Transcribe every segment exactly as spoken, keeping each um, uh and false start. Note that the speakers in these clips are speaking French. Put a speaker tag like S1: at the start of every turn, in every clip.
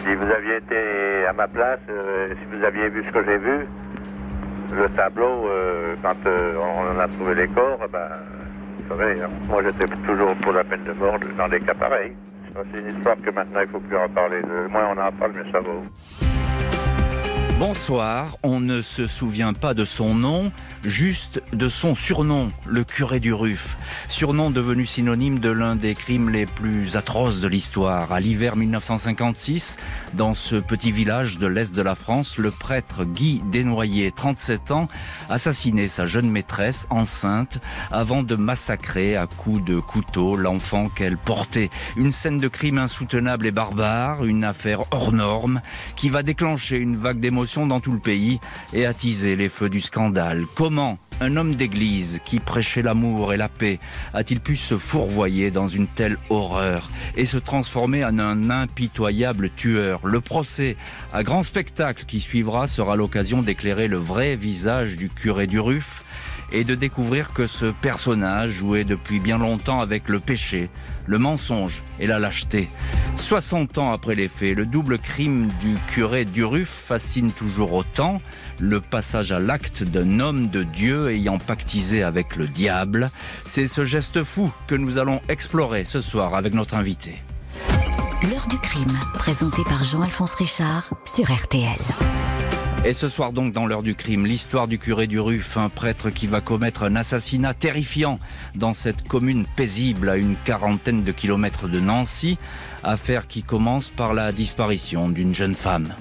S1: Si vous aviez été à ma place, euh, si vous aviez vu ce que j'ai vu, le tableau, euh, quand euh, on en a trouvé les corps, ben, vous savez, hein, moi j'étais toujours pour la peine de mort dans des cas pareils. C'est une histoire que maintenant il ne faut plus en parler. Le moins on en parle, mieux ça vaut.
S2: Bonsoir, on ne se souvient pas de son nom, juste de son surnom, le curé du Ruf. Surnom devenu synonyme de l'un des crimes les plus atroces de l'histoire. À l'hiver mille neuf cent cinquante-six, dans ce petit village de l'Est de la France, le prêtre Guy Desnoyers, trente-sept ans, assassinait sa jeune maîtresse enceinte avant de massacrer à coups de couteau l'enfant qu'elle portait. Une scène de crime insoutenable et barbare, une affaire hors norme qui va déclencher une vague d'émotions dans tout le pays et attiser les feux du scandale. Comment un homme d'église qui prêchait l'amour et la paix a-t-il pu se fourvoyer dans une telle horreur et se transformer en un impitoyable tueur? Le procès à grand spectacle qui suivra sera l'occasion d'éclairer le vrai visage du curé du Ruf et de découvrir que ce personnage jouait depuis bien longtemps avec le péché, le mensonge et la lâcheté. soixante ans après les faits, le double crime du curé du Ruf fascine toujours autant. Le passage à l'acte d'un homme de Dieu ayant pactisé avec le diable. C'est ce geste fou que nous allons explorer ce soir avec notre invité.
S3: L'heure du crime, présenté par Jean-Alphonse Richard sur R T L.
S2: Et ce soir donc dans l'heure du crime, l'histoire du curé du Ruf, un prêtre qui va commettre un assassinat terrifiant dans cette commune paisible à une quarantaine de kilomètres de Nancy, affaire qui commence par la disparition d'une jeune femme.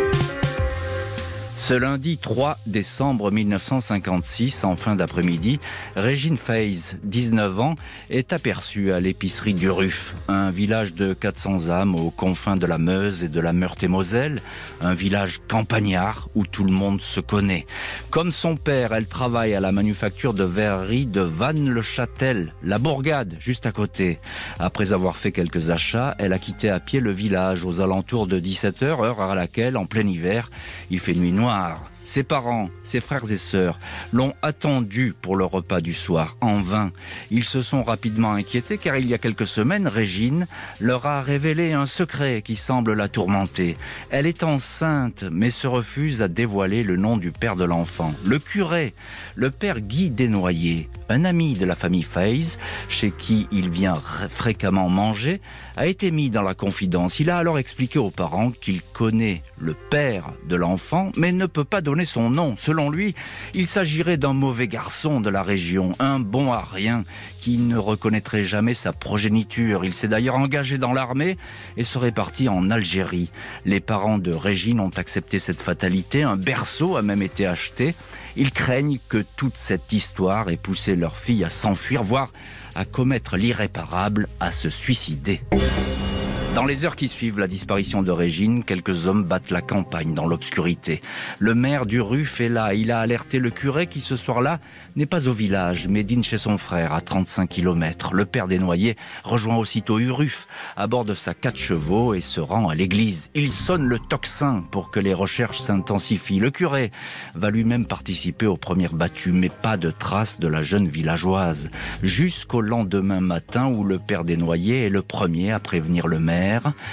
S2: Ce lundi trois décembre mille neuf cent cinquante-six, en fin d'après-midi, Régine Feiz, dix-neuf ans, est aperçue à l'épicerie du Ruf, un village de quatre cents âmes aux confins de la Meuse et de la Meurthe-et-Moselle, un village campagnard où tout le monde se connaît. Comme son père, elle travaille à la manufacture de verrerie de Vannes-le-Châtel, la bourgade, juste à côté. Après avoir fait quelques achats, elle a quitté à pied le village aux alentours de dix-sept heures, heure à laquelle, en plein hiver, il fait nuit noire. Ses parents, ses frères et sœurs l'ont attendu pour le repas du soir, en vain. Ils se sont rapidement inquiétés car il y a quelques semaines, Régine leur a révélé un secret qui semble la tourmenter. Elle est enceinte mais se refuse à dévoiler le nom du père de l'enfant. Le curé, le père Guy Desnoyers, un ami de la famille Feiz, chez qui il vient fréquemment manger, a été mis dans la confidence. Il a alors expliqué aux parents qu'il connaît le père de l'enfant mais ne peut pas donner son nom. Selon lui, il s'agirait d'un mauvais garçon de la région, un bon à rien, qui ne reconnaîtrait jamais sa progéniture. Il s'est d'ailleurs engagé dans l'armée et serait parti en Algérie. Les parents de Régine ont accepté cette fatalité, un berceau a même été acheté. Ils craignent que toute cette histoire ait poussé leur fille à s'enfuir, voire à commettre l'irréparable, à se suicider. Dans les heures qui suivent la disparition de Régine, quelques hommes battent la campagne dans l'obscurité. Le maire du Ruf est là. Il a alerté le curé qui, ce soir-là, n'est pas au village, mais dîne chez son frère à trente-cinq kilomètres. Le père Desnoyers rejoint aussitôt Uruf à bord de sa quatre chevaux et se rend à l'église. Il sonne le tocsin pour que les recherches s'intensifient. Le curé va lui-même participer aux premières battues, mais pas de traces de la jeune villageoise. Jusqu'au lendemain matin où le père Desnoyers est le premier à prévenir le maire.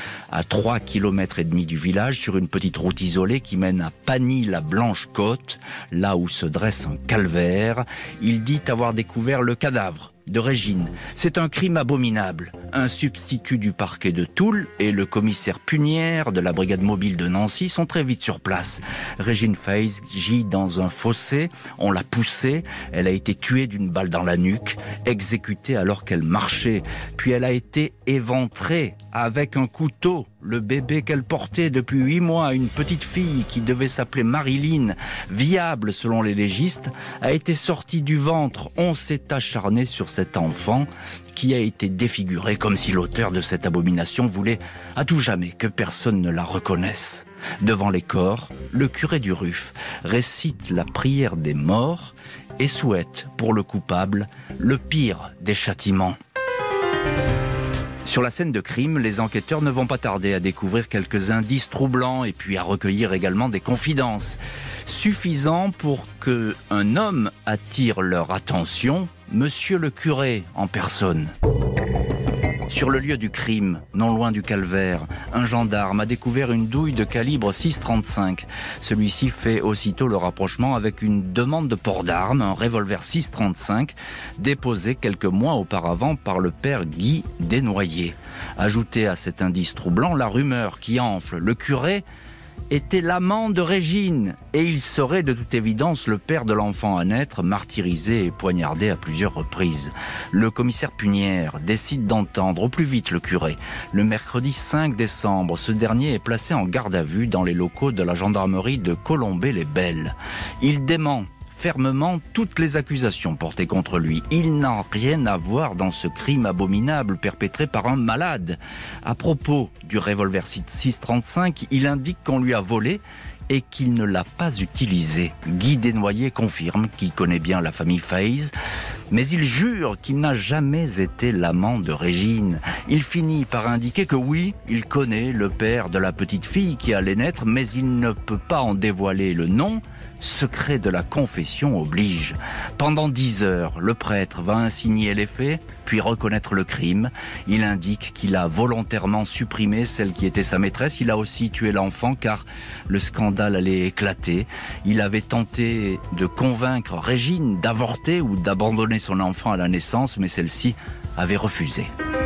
S2: À trois kilomètres et demi du village, sur une petite route isolée qui mène à Pagny-la-Blanche-Côte, là où se dresse un calvaire, il dit avoir découvert le cadavre de Régine. C'est un crime abominable. Un substitut du parquet de Toul et le commissaire Punière de la brigade mobile de Nancy sont très vite sur place. Régine Feiz gît dans un fossé, on l'a poussée, elle a été tuée d'une balle dans la nuque, exécutée alors qu'elle marchait, puis elle a été éventrée avec un couteau. Le bébé qu'elle portait depuis huit mois, une petite fille qui devait s'appeler Marilyn, viable selon les légistes, a été sortie du ventre. On s'est acharné sur cet enfant qui a été défiguré comme si l'auteur de cette abomination voulait à tout jamais que personne ne la reconnaisse. Devant les corps, le curé du Ruf récite la prière des morts et souhaite pour le coupable le pire des châtiments. Sur la scène de crime, les enquêteurs ne vont pas tarder à découvrir quelques indices troublants et puis à recueillir également des confidences. Suffisant pour qu'un homme attire leur attention, monsieur le curé en personne. Sur le lieu du crime, non loin du calvaire, un gendarme a découvert une douille de calibre six trente-cinq. Celui-ci fait aussitôt le rapprochement avec une demande de port d'armes, un revolver six trente-cinq, déposé quelques mois auparavant par le père Guy Desnoyers. Ajoutez à cet indice troublant la rumeur qui enfle. Le curé était l'amant de Régine et il serait de toute évidence le père de l'enfant à naître, martyrisé et poignardé à plusieurs reprises. Le commissaire Punière décide d'entendre au plus vite le curé. Le mercredi cinq décembre, ce dernier est placé en garde à vue dans les locaux de la gendarmerie de Colombey-les-Belles. Il dément fermement toutes les accusations portées contre lui. Il n'a rien à voir dans ce crime abominable perpétré par un malade. À propos du revolver six trente-cinq, il indique qu'on lui a volé et qu'il ne l'a pas utilisé. Guy Desnoyers confirme qu'il connaît bien la famille Feiz, mais il jure qu'il n'a jamais été l'amant de Régine. Il finit par indiquer que oui, il connaît le père de la petite fille qui allait naître, mais il ne peut pas en dévoiler le nom. Secret de la confession oblige. Pendant dix heures, le prêtre va insigner les faits, puis reconnaître le crime. Il indique qu'il a volontairement supprimé celle qui était sa maîtresse. Il a aussi tué l'enfant car le scandale allait éclater. Il avait tenté de convaincre Régine d'avorter ou d'abandonner son enfant à la naissance, mais celle-ci avait refusé.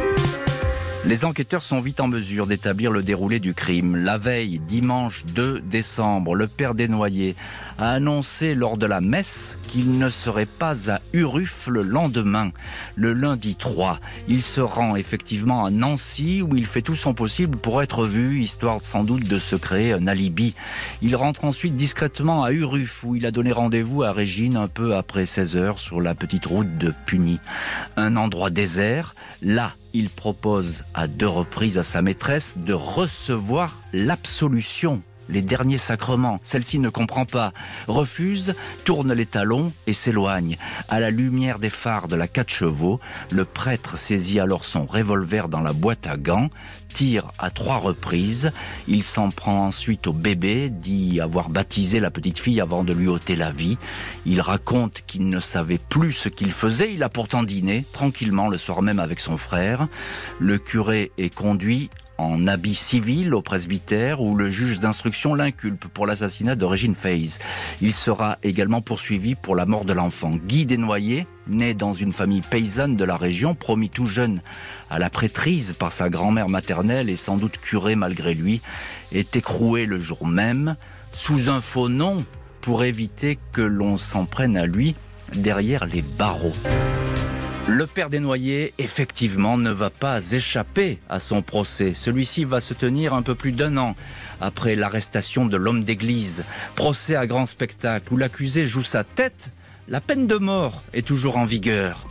S2: Les enquêteurs sont vite en mesure d'établir le déroulé du crime. La veille, dimanche deux décembre, le père Desnoyers a annoncé lors de la messe qu'il ne serait pas à Uruf le lendemain. Le lundi trois, il se rend effectivement à Nancy où il fait tout son possible pour être vu, histoire sans doute de se créer un alibi. Il rentre ensuite discrètement à Uruf où il a donné rendez-vous à Régine un peu après seize heures sur la petite route de Puny. Un endroit désert, là, il propose à deux reprises à sa maîtresse de recevoir l'absolution, les derniers sacrements. Celle-ci ne comprend pas, refuse, tourne les talons et s'éloigne. À la lumière des phares de la quatre chevaux, le prêtre saisit alors son revolver dans la boîte à gants, tire à trois reprises. Il s'en prend ensuite au bébé, dit avoir baptisé la petite fille avant de lui ôter la vie. Il raconte qu'il ne savait plus ce qu'il faisait. Il a pourtant dîné tranquillement le soir même avec son frère. Le curé est conduit en habit civil au presbytère où le juge d'instruction l'inculpe pour l'assassinat de Régine Feiz. Il sera également poursuivi pour la mort de l'enfant. Guy Desnoyers, né dans une famille paysanne de la région, promis tout jeune à la prêtrise par sa grand-mère maternelle et sans doute curé malgré lui, est écroué le jour même sous un faux nom pour éviter que l'on s'en prenne à lui derrière les barreaux. Le père Desnoyers, effectivement, ne va pas échapper à son procès. Celui-ci va se tenir un peu plus d'un an après l'arrestation de l'homme d'église. Procès à grand spectacle où l'accusé joue sa tête. La peine de mort est toujours en vigueur.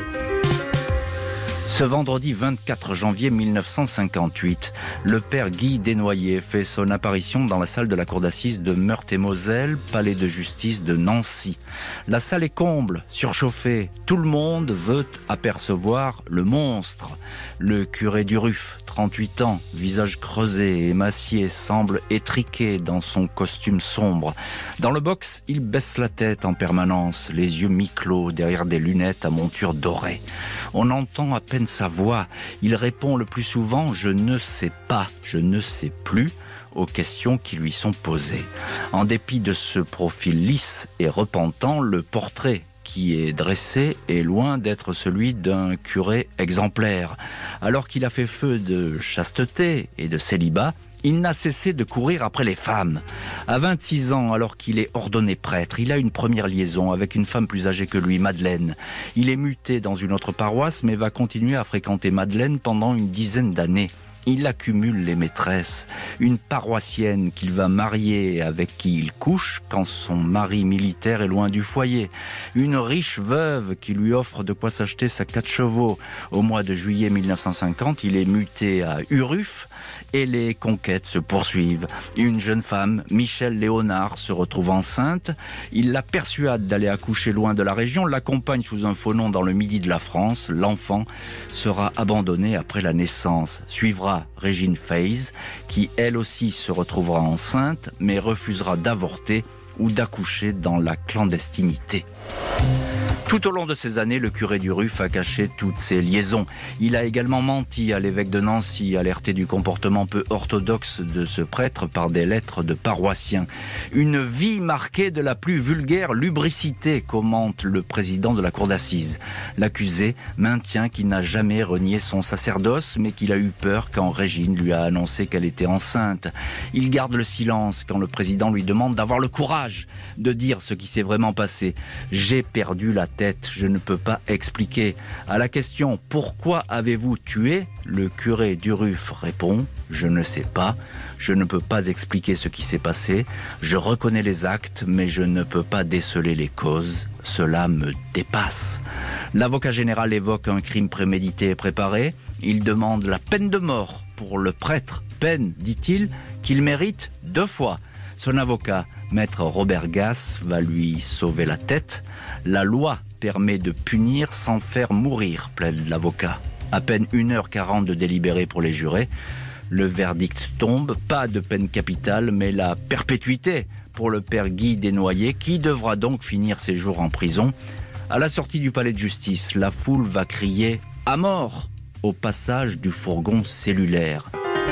S2: Ce vendredi vingt-quatre janvier mille neuf cent cinquante-huit, le père Guy Desnoyers fait son apparition dans la salle de la cour d'assises de Meurthe-et-Moselle, palais de justice de Nancy. La salle est comble, surchauffée. Tout le monde veut apercevoir le monstre. Le curé d'Uruf, trente-huit ans, visage creusé et émacié, semble étriqué dans son costume sombre. Dans le box, il baisse la tête en permanence, les yeux mi-clos derrière des lunettes à monture dorée. On entend à peine sa voix. Il répond le plus souvent « je ne sais pas, je ne sais plus » aux questions qui lui sont posées. En dépit de ce profil lisse et repentant, le portrait qui est dressé est loin d'être celui d'un curé exemplaire. Alors qu'il a fait feu de chasteté et de célibat, il n'a cessé de courir après les femmes. À vingt-six ans, alors qu'il est ordonné prêtre, il a une première liaison avec une femme plus âgée que lui, Madeleine. Il est muté dans une autre paroisse, mais va continuer à fréquenter Madeleine pendant une dizaine d'années. Il accumule les maîtresses. Une paroissienne qu'il va marier et avec qui il couche quand son mari militaire est loin du foyer. Une riche veuve qui lui offre de quoi s'acheter sa quatre chevaux. Au mois de juillet mille neuf cent cinquante, il est muté à Uruf et les conquêtes se poursuivent. Une jeune femme, Michel Léonard, se retrouve enceinte. Il la persuade d'aller accoucher loin de la région, l'accompagne sous un faux nom dans le midi de la France. L'enfant sera abandonné après la naissance. Suivra Régine Feiz, qui elle aussi se retrouvera enceinte, mais refusera d'avorter ou d'accoucher dans la clandestinité. Tout au long de ces années, le curé du Ruf a caché toutes ses liaisons. Il a également menti à l'évêque de Nancy, alerté du comportement peu orthodoxe de ce prêtre par des lettres de paroissiens. Une vie marquée de la plus vulgaire lubricité, commente le président de la cour d'assises. L'accusé maintient qu'il n'a jamais renié son sacerdoce, mais qu'il a eu peur quand Régine lui a annoncé qu'elle était enceinte. Il garde le silence quand le président lui demande d'avoir le courage de dire ce qui s'est vraiment passé. « J'ai perdu la tête, je ne peux pas expliquer. » À la question « Pourquoi avez-vous tué ?», le curé du Ruf répond « Je ne sais pas, je ne peux pas expliquer ce qui s'est passé, je reconnais les actes, mais je ne peux pas déceler les causes, cela me dépasse. » L'avocat général évoque un crime prémédité et préparé. Il demande la peine de mort pour le prêtre, peine, dit-il, qu'il mérite deux fois. Son avocat, maître Robert Gass, va lui sauver la tête. La loi permet de punir sans faire mourir, plaide l'avocat. À peine une heure quarante de délibéré pour les jurés. Le verdict tombe, pas de peine capitale, mais la perpétuité pour le père Guy Desnoyers, qui devra donc finir ses jours en prison. À la sortie du palais de justice, la foule va crier « à mort » au passage du fourgon cellulaire.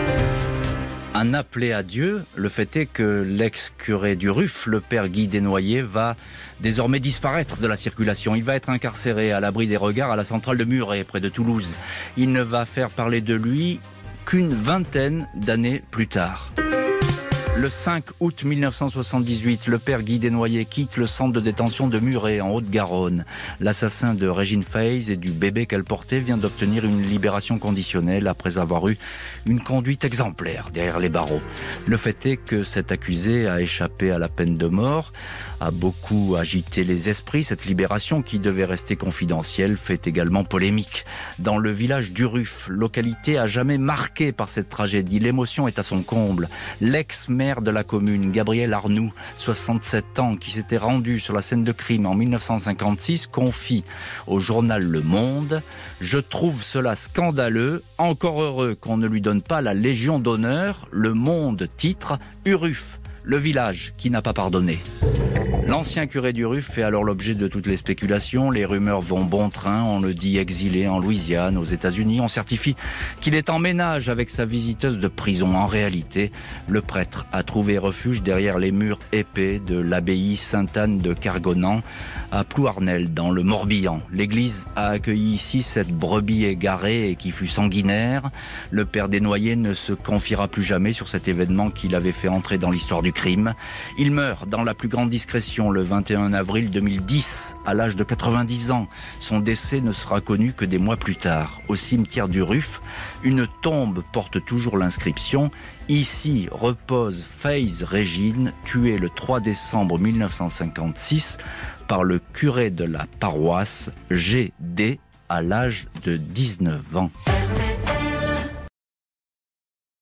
S2: Un appelé à Dieu, le fait est que l'ex-curé du Ruf, le père Guy Desnoyers, va désormais disparaître de la circulation. Il va être incarcéré à l'abri des regards à la centrale de Muret, près de Toulouse. Il ne va faire parler de lui qu'une vingtaine d'années plus tard. Le cinq août mille neuf cent soixante-dix-huit, le père Guy Desnoyers quitte le centre de détention de Muret, en Haute-Garonne. L'assassin de Régine Faïs et du bébé qu'elle portait vient d'obtenir une libération conditionnelle après avoir eu une conduite exemplaire derrière les barreaux. Le fait est que cet accusé a échappé à la peine de mort, a beaucoup agité les esprits. Cette libération, qui devait rester confidentielle, fait également polémique. Dans le village du Ruf, localité à jamais marquée par cette tragédie, l'émotion est à son comble. L'ex-maire de la commune, Gabriel Arnoux, soixante-sept ans, qui s'était rendu sur la scène de crime en mille neuf cent cinquante-six, confie au journal Le Monde « Je trouve cela scandaleux, encore heureux qu'on ne lui donne pas la Légion d'honneur. Le Monde titre « Uruf, le village qui n'a pas pardonné ». L'ancien curé du Ruf fait alors l'objet de toutes les spéculations. Les rumeurs vont bon train. On le dit exilé en Louisiane, aux États-Unis. On certifie qu'il est en ménage avec sa visiteuse de prison. En réalité, le prêtre a trouvé refuge derrière les murs épais de l'abbaye Sainte-Anne de Kergonan à Plouarnel, dans le Morbihan. L'église a accueilli ici cette brebis égarée et qui fut sanguinaire. Le père Desnoyers ne se confiera plus jamais sur cet événement qui l'avait fait entrer dans l'histoire du crime. Il meurt dans la plus grande discrétion le vingt et un avril deux mille dix, à l'âge de quatre-vingt-dix ans. Son décès ne sera connu que des mois plus tard. Au cimetière du Ruf, une tombe porte toujours l'inscription « Ici repose Faïs Régine, tuée le trois décembre mille neuf cent cinquante-six par le curé de la paroisse G D à l'âge de dix-neuf ans ».